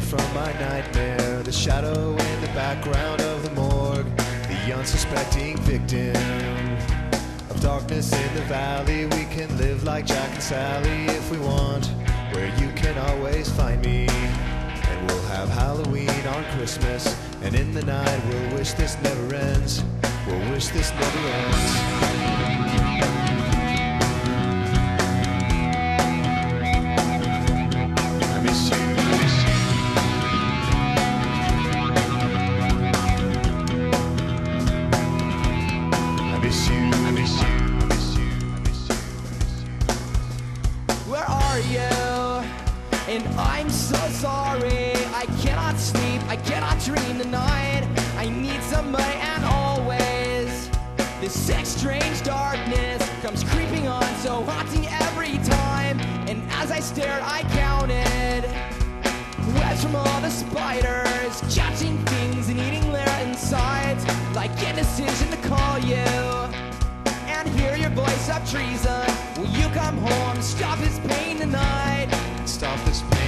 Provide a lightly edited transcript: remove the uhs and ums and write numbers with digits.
from my nightmare, the shadow in the background of the morgue, the unsuspecting victim of darkness in the valley. We can live like Jack and Sally if we want, where you can always find me. And we'll have Halloween on Christmas, and in the night we'll wish this never ends. We'll wish this never ends. Where are you? And I'm so sorry. I cannot sleep, I cannot dream tonight. I need somebody, and always this sick, strange darkness comes creeping on, so haunting every time. And as I stared, I counted webs from all the spiders, catching things and eating their insides, like indecision to call you and hear your voice of treason. Will you come home, stop this pain tonight? Stop this pain.